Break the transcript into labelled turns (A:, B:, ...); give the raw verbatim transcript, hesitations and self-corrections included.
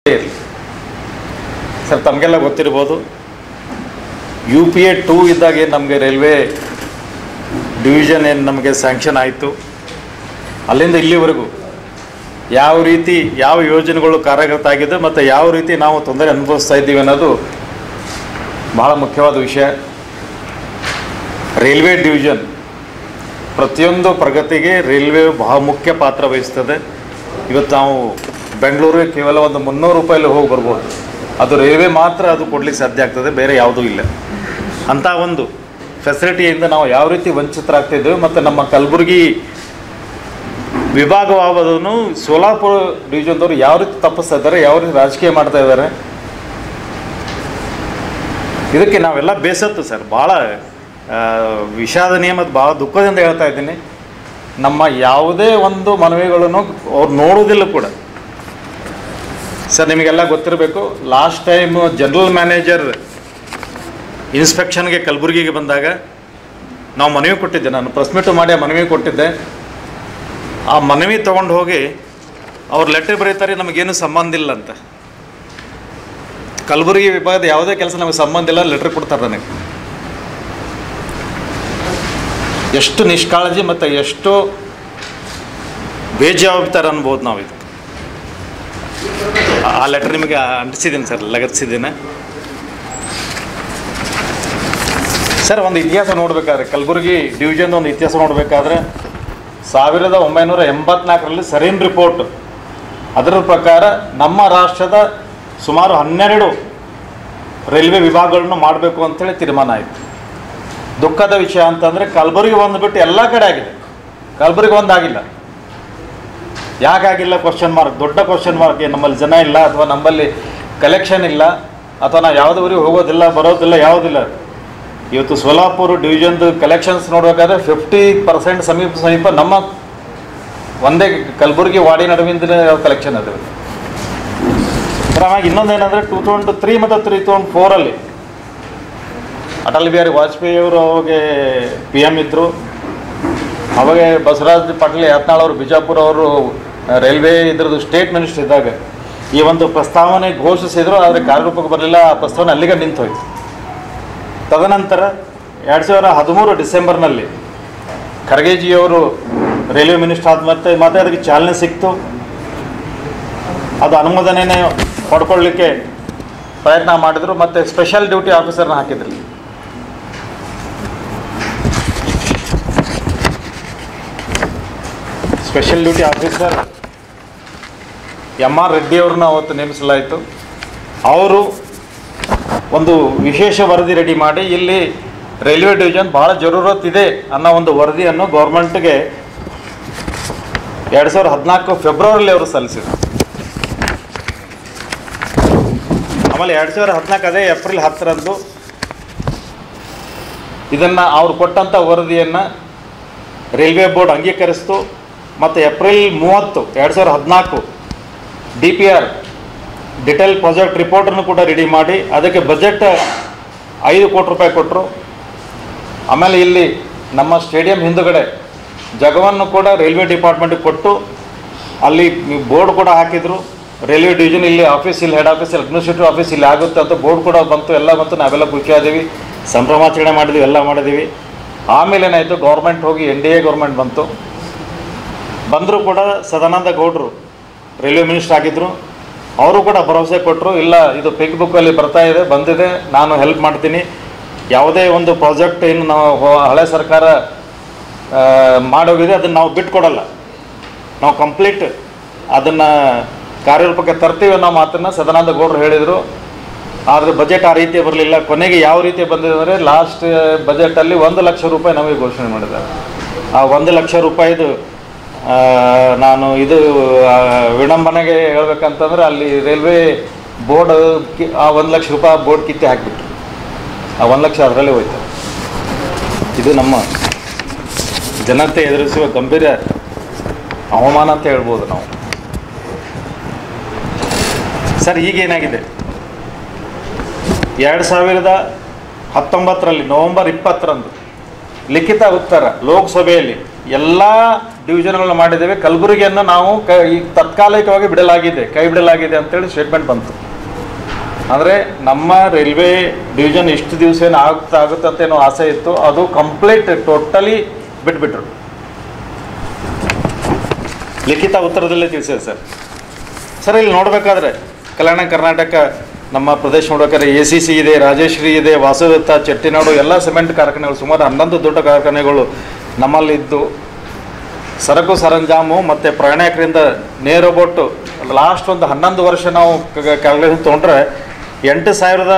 A: Sir ತಮಗೆಲ್ಲ ಗೊತ್ತಿರ್ಬೋದು, U P A two ಇದ್ದಾಗ ಏನು ನಮಗೆ ರೈಲ್ವೆ ಡಿವಿಷನ್ ಏನು ನಮಗೆ ಸ್ಯಾಂಕ್ಷನ್ ಆಯಿತು, ಅಲ್ಲಿಂದ ಇಲ್ಲಿವರೆಗೂ ಯಾವ ರೀತಿ ಯಾವ ಯೋಜನೆಗಳು ಕಾರ್ಯಗತ ಆಗಿದೆ ಮತ್ತು ಯಾವ ರೀತಿ ನಾವು ತೊಂದರೆ ಅನುಭವಿಸ್ತಾ ಇದ್ದೀವಿ ಅನ್ನೋದು ಬಹಳ ಮುಖ್ಯವಾದ ವಿಷಯ. ರೈಲ್ವೆ ಡಿವಿಷನ್ ಪ್ರತಿಯೊಂದು ಪ್ರಗತಿಗೆ ರೈಲ್ವೆ ಬಹಳ ಮುಖ್ಯ ಪಾತ್ರ ವಹಿಸ್ತದೆ. ಇವತ್ತು ನಾವು ಬೆಂಗಳೂರಿಗೆ ಕೇವಲ ಒಂದು ಮುನ್ನೂರು ರೂಪಾಯಲ್ಲಿ ಹೋಗಿ ಬರ್ಬೋದು, ಅದು ರೈಲ್ವೆ ಮಾತ್ರ ಅದು ಕೊಡಲಿಕ್ಕೆ ಸಾಧ್ಯ ಆಗ್ತದೆ, ಬೇರೆ ಯಾವುದೂ ಇಲ್ಲ. ಅಂಥ ಒಂದು ಫೆಸಿಲಿಟಿಯಿಂದ ನಾವು ಯಾವ ರೀತಿ ವಂಚಿತರಾಗ್ತಿದ್ದೇವೆ ಮತ್ತು ನಮ್ಮ ಕಲಬುರಗಿ ವಿಭಾಗವಾದನು ಸೋಲಾಪುರ ಡಿವಿಷನ್ದವರು ಯಾವ ರೀತಿ ತಪ್ಪಿಸ್ತಾ ಇದ್ದಾರೆ, ಯಾವ ರೀತಿ ರಾಜಕೀಯ ಮಾಡ್ತಾ ಇದ್ದಾರೆ, ಇದಕ್ಕೆ ನಾವೆಲ್ಲ ಬೇಸತ್ತು ಸರ್. ಭಾಳ ವಿಷಾದನೀಯ ಮತ್ತು ಭಾಳ ದುಃಖದಿಂದ ಹೇಳ್ತಾ ಇದ್ದೀನಿ. ನಮ್ಮ ಯಾವುದೇ ಒಂದು ಮನವಿಗಳನ್ನು ಅವ್ರು ನೋಡೋದಿಲ್ಲ ಕೂಡ. ಸರ್ ನಿಮಗೆಲ್ಲ ಗೊತ್ತಿರಬೇಕು, ಲಾಸ್ಟ್ ಟೈಮ್ ಜನರಲ್ ಮ್ಯಾನೇಜರ್ ಇನ್ಸ್ಪೆಕ್ಷನ್ಗೆ ಕಲಬುರಗಿಗೆ ಬಂದಾಗ ನಾವು ಮನವಿ ಕೊಟ್ಟಿದ್ದೆ, ನಾನು ಪ್ರೆಸ್ ಮೀಟು ಮಾಡಿ ಆ ಮನವಿ ಕೊಟ್ಟಿದ್ದೆ. ಆ ಮನವಿ ತೊಗೊಂಡು ಹೋಗಿ ಅವ್ರು ಲೆಟ್ರ್ ಬರೀತಾರೆ, ನಮಗೇನು ಸಂಬಂಧ ಇಲ್ಲ ಅಂತ. ಕಲಬುರಗಿ ವಿಭಾಗದ ಯಾವುದೇ ಕೆಲಸ ನಮಗೆ ಸಂಬಂಧ ಇಲ್ಲ, ಲೆಟ್ರ್ ಕೊಡ್ತಾರೆ ನನಗೆ. ಎಷ್ಟು ನಿಷ್ಕಾಳಜಿ ಮತ್ತು ಎಷ್ಟು ಬೇಜವಾಬ್ದಾರಿ ಅನ್ಬೋದು ನಾವು. ಇದು ಆ ಲೆಟ್ರ್ ನಿಮಗೆ ಅಂಟಿಸಿದ್ದೀನಿ ಸರ್, ಲಗತ್ತಿಸಿದ್ದೀನಿ ಸರ್. ಒಂದು ಇತಿಹಾಸ ನೋಡಬೇಕಾದ್ರೆ, ಕಲಬುರಗಿ ಡಿವಿಷನ್ ಒಂದು ಇತಿಹಾಸ ನೋಡಬೇಕಾದ್ರೆ, ಸಾವಿರದ ಒಂಬೈನೂರ ಎಂಬತ್ನಾಲ್ಕರಲ್ಲಿ ಸರೀನ್ ರಿಪೋರ್ಟ್ ಅದರ ಪ್ರಕಾರ ನಮ್ಮ ರಾಷ್ಟ್ರದ ಸುಮಾರು ಹನ್ನೆರಡು ರೈಲ್ವೆ ವಿಭಾಗಗಳನ್ನು ಮಾಡಬೇಕು ಅಂತೇಳಿ ತೀರ್ಮಾನ ಆಯಿತು. ದುಃಖದ ವಿಷಯ ಅಂತಂದರೆ ಕಲಬುರಗಿ ಒಂದು ಬಿಟ್ಟು ಎಲ್ಲ ಕಡೆ ಆಗಿದೆ, ಕಲಬುರಗಿ ಒಂದಾಗಿಲ್ಲ. ಯಾಕಾಗಿಲ್ಲ ಕ್ವಶನ್ ಮಾರ್ಕ್, ದೊಡ್ಡ ಕ್ವಶನ್ ಮಾರ್ಕ್. ನಮ್ಮಲ್ಲಿ ಜನ ಇಲ್ಲ, ಅಥವಾ ನಮ್ಮಲ್ಲಿ ಕಲೆಕ್ಷನ್ ಇಲ್ಲ, ಅಥವಾ ನಾವು ಯಾವುದೂರಿಗೆ ಹೋಗೋದಿಲ್ಲ ಬರೋದಿಲ್ಲ, ಯಾವುದಿಲ್ಲ. ಇವತ್ತು ಸೋಲಾಪುರ ಡಿವಿಷನ್ದು ಕಲೆಕ್ಷನ್ಸ್ ನೋಡಬೇಕಾದ್ರೆ ಫಿಫ್ಟಿ ಪರ್ಸೆಂಟ್ ಸಮೀಪ ಸಮೀಪ ನಮ್ಮ ಒಂದೇ ಕಲಬುರಗಿ ವಾಡಿ ನಡುವಿಂದ ಕಲೆಕ್ಷನ್ ಅದು. ಆಮೇಲೆ ಇನ್ನೊಂದು ಏನಂದರೆ ಟೂ ತೌಸಂಡ್ ತ್ರೀ ಮತ್ತು ತ್ರೀ ತೌಸಂಡ್ ಫೋರಲ್ಲಿ ಅಟಲ್ ಬಿಹಾರಿ ವಾಜಪೇಯಿ ಅವರು ಅವಾಗೆ ಪಿ ಎಮ್ ಇದ್ದರು. ಅವಾಗ ಬಸವರಾಜ್ ಪಾಟೀಲ್ ಯತ್ನಾಳ್ ಅವರು ಬಿಜಾಪುರ ಅವರು ರೈಲ್ವೆ ಇದ್ರದ್ದು ಸ್ಟೇಟ್ ಮಿನಿಸ್ಟರ್ ಇದ್ದಾಗ ಈ ಒಂದು ಪ್ರಸ್ತಾವನೆ ಘೋಷಿಸಿದ್ರು, ಆದರೆ ಕಾರ್ಯರೂಪಕ್ಕೆ ಬರಲಿಲ್ಲ. ಆ ಪ್ರಸ್ತಾವನೆ ಅಲ್ಲಿಗೆ ನಿಂತು ಹೋಯ್ತು. ತದನಂತರ ಎರಡು ಸಾವಿರ ಹದಿಮೂರು ಡಿಸೆಂಬರ್ನಲ್ಲಿ ಖರ್ಗೆಜಿಯವರು ರೈಲ್ವೆ ಮಿನಿಸ್ಟರ್ ಆದ ಮತ್ತೆ ಮತ್ತೆ ಅದಕ್ಕೆ ಚಾಲನೆ ಸಿಕ್ತು. ಅದು ಅನುಮೋದನೆಯೇ ಪಡ್ಕೊಳ್ಳಿಕ್ಕೆ ಪ್ರಯತ್ನ ಮಾಡಿದರು, ಮತ್ತು ಸ್ಪೆಷಲ್ ಡ್ಯೂಟಿ ಆಫೀಸರ್ನ ಹಾಕಿದ್ರು. Special duty officer M R Reddy ಅವ್ರನ್ನ ಅವತ್ತು ನೇಮಿಸಲಾಯಿತು. ಅವರು ಒಂದು ವಿಶೇಷ ವರದಿ ರೆಡಿ ಮಾಡಿ ಇಲ್ಲಿ ರೈಲ್ವೆ ಡಿವಿಷನ್ ಭಾಳ ಜರೂರತ್ ಇದೆ ಅನ್ನೋ ಒಂದು ವರದಿಯನ್ನು ಗೌರ್ಮೆಂಟ್ಗೆ ಎರಡು ಸಾವಿರದ ಹದಿನಾಲ್ಕು ಫೆಬ್ರವರಿಲಿ ಅವರು ಸಲ್ಲಿಸಿದರು. ಆಮೇಲೆ ಎರಡು ಸಾವಿರದ ಹದಿನಾಲ್ಕು ಅದೇ ಏಪ್ರಿಲ್ ಹತ್ತರಂದು ಇದನ್ನು ಅವ್ರು ಕೊಟ್ಟಂಥ ವರದಿಯನ್ನು ರೈಲ್ವೆ ಬೋರ್ಡ್ ಅಂಗೀಕರಿಸಿತು. ಮತ್ತು ಏಪ್ರಿಲ್ ಮೂವತ್ತು ಎರಡು ಸಾವಿರದ ಹದಿನಾಲ್ಕು D P R detail project ರಿಪೋರ್ಟನ್ನು ಕೂಡ ರೆಡಿ ಮಾಡಿ ಅದಕ್ಕೆ ಬಜೆಟ್ ಐದು ಕೋಟಿ ರೂಪಾಯಿ ಕೊಟ್ಟರು. ಆಮೇಲೆ ಇಲ್ಲಿ ನಮ್ಮ ಸ್ಟೇಡಿಯಂ ಹಿಂದುಗಡೆ ಜಾಗವನ್ನು ಕೂಡ ರೈಲ್ವೆ ಡಿಪಾರ್ಟ್ಮೆಂಟಿಗೆ ಕೊಟ್ಟು ಅಲ್ಲಿ ಬೋರ್ಡ್ ಕೂಡ ಹಾಕಿದರು. ರೈಲ್ವೆ ಡಿವಿಷನ್ ಇಲ್ಲಿ ಆಫೀಸ್, ಇಲ್ಲಿ ಹೆಡ್ ಆಫೀಸ್, ಅಡ್ಮಿನಿಸ್ಟ್ರೇಟಿವ್ ಆಫೀಸ್ ಇಲ್ಲಿ ಆಗುತ್ತೆ ಅಂತ ಬೋರ್ಡ್ ಕೂಡ ಬಂತು. ಎಲ್ಲ ಬಂತು, ನಾವೆಲ್ಲ ಖುಷಿಯಾದೀವಿ, ಸಂಭ್ರಮಾಚರಣೆ ಮಾಡಿದ್ವಿ, ಎಲ್ಲ ಮಾಡಿದ್ದೀವಿ. ಆಮೇಲೆ ಏನಾಯಿತು, ಗೌರ್ಮೆಂಟ್ ಹೋಗಿ ಎನ್ ಡಿ ಎ ಗೌರ್ಮೆಂಟ್ ಬಂತು. ಬಂದರೂ ಕೂಡ ಸದಾನಂದ ಗೌಡರು ರೈಲ್ವೆ ಮಿನಿಸ್ಟರ್ ಆಗಿದ್ದರು. ಅವರು ಕೂಡ ಭರವಸೆ ಕೊಟ್ಟರು, ಇಲ್ಲ ಇದು ಪಿಕ್ ಬುಕ್ಕಲ್ಲಿ ಬರ್ತಾ ಇದೆ, ಬಂದಿದೆ, ನಾನು ಹೆಲ್ಪ್ ಮಾಡ್ತೀನಿ. ಯಾವುದೇ ಒಂದು ಪ್ರಾಜೆಕ್ಟ್ ಏನು ನಾವು ಹಳೆ ಸರ್ಕಾರ ಮಾಡೋಗಿದೆ ಅದನ್ನು ನಾವು ಬಿಟ್ಕೊಡಲ್ಲ, ನಾವು ಕಂಪ್ಲೀಟ್ ಅದನ್ನು ಕಾರ್ಯರೂಪಕ್ಕೆ ತರ್ತೀವಿ ಅನ್ನೋ ಮಾತನ್ನು ಸದಾನಂದ ಗೌಡರು ಹೇಳಿದರು. ಆದರೆ ಬಜೆಟ್ ಆ ರೀತಿ ಬರಲಿಲ್ಲ. ಕೊನೆಗೆ ಯಾವ ರೀತಿ ಬಂದಿದೆ ಅಂದರೆ ಲಾಸ್ಟ್ ಬಜೆಟಲ್ಲಿ ಒಂದು ಲಕ್ಷ ರೂಪಾಯಿ ನಮಗೆ ಘೋಷಣೆ ಮಾಡಿದ್ದಾರೆ. ಆ ಒಂದು ಲಕ್ಷ ರೂಪಾಯಿದು ನಾನು ಇದು ವಿಡಂಬನೆಗೆ ಹೇಳ್ಬೇಕಂತಂದ್ರೆ ಅಲ್ಲಿ ರೈಲ್ವೆ ಬೋರ್ಡ್ ಕಿ ಆ ಒಂದು ಲಕ್ಷ ರೂಪಾಯಿ ಬೋರ್ಡ್ ಕಿತ್ತಿ ಹಾಕಿಬಿಟ್ರು. ಆ ಒಂದು ಲಕ್ಷ ಅದರಲ್ಲಿ ಹೋಯ್ತು. ಇದು ನಮ್ಮ ಜನತೆ ಎದುರಿಸುವ ಗಂಭೀರ ಅವಮಾನ ಅಂತ ಹೇಳ್ಬೋದು ನಾವು. ಸರ್ ಈಗೇನಾಗಿದೆ, ಎರಡು ಸಾವಿರದ ಹತ್ತೊಂಬತ್ತರಲ್ಲಿ ನವಂಬರ್ ಇಪ್ಪತ್ತರಂದು ಲಿಖಿತ ಉತ್ತರ ಲೋಕಸಭೆಯಲ್ಲಿ ಎಲ್ಲ ಡಿವಿಷನ್ಗಳನ್ನ ಮಾಡಿದ್ದೇವೆ. ಕಲಬುರಗಿಯನ್ನು ನಾವು ಕ ಈಗ ತಾತ್ಕಾಲಿಕವಾಗಿ ಬಿಡಲಾಗಿದೆ, ಕೈ ಬಿಡಲಾಗಿದೆ ಅಂತೇಳಿ ಸ್ಟೇಟ್ಮೆಂಟ್ ಬಂತು. ಅಂದರೆ ನಮ್ಮ ರೈಲ್ವೆ ಡಿವಿಷನ್ ಇಷ್ಟು ದಿವಸ ಏನು ಆಗುತ್ತೆ ಆಗುತ್ತೆ ಅಂತ ಏನೋ ಆಸೆ ಇತ್ತು, ಅದು ಕಂಪ್ಲೀಟ್ ಟೋಟಲಿ ಬಿಟ್ಬಿಟ್ರು. ಲಿಖಿತ ಉತ್ತರದಲ್ಲೇ ತಿಳಿಸಿದೆ ಸರ್. ಸರ್ ಇಲ್ಲಿ ನೋಡಬೇಕಾದ್ರೆ ಕಲ್ಯಾಣ ಕರ್ನಾಟಕ ನಮ್ಮ ಪ್ರದೇಶ ನೋಡ್ಬೇಕಾದ್ರೆ ಎ ಸಿ ಸಿ ಇದೆ, ರಾಜೇಶ್ವರಿ ಇದೆ, ವಾಸುದತ್ತ, ಚೆಟ್ಟಿನಾಡು ಎಲ್ಲ ಸಿಮೆಂಟ್ ಕಾರ್ಖಾನೆಗಳು, ಸುಮಾರು ಹನ್ನೊಂದು ದೊಡ್ಡ ಕಾರ್ಖಾನೆಗಳು ನಮ್ಮಲ್ಲಿದ್ದು ಸರಕು ಸರಂಜಾಮು ಮತ್ತು ಪ್ರಯಾಣಿಕರಿಂದ ನೇರ ಬೋಟು ಲಾಸ್ಟ್ ಒಂದು ಹನ್ನೊಂದು ವರ್ಷ ನಾವು ಕ್ಯಾಲ್ಕುಲೇಷನ್ ತೊಗೊಂಡ್ರೆ ಎಂಟು ಸಾವಿರದ